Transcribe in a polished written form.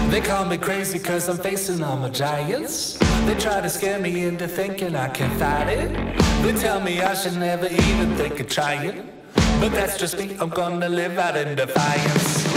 They call me crazy cause I'm facing all my giants. They try to scare me into thinking I can fight it. They tell me I should never even think of trying, but that's just me, I'm gonna live out in defiance.